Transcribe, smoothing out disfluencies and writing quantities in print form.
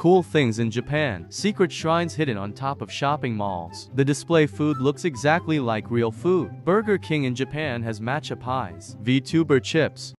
Cool things in Japan. Secret shrines hidden on top of shopping malls. The display food looks exactly like real food. Burger King in Japan has matcha pies. VTuber chips.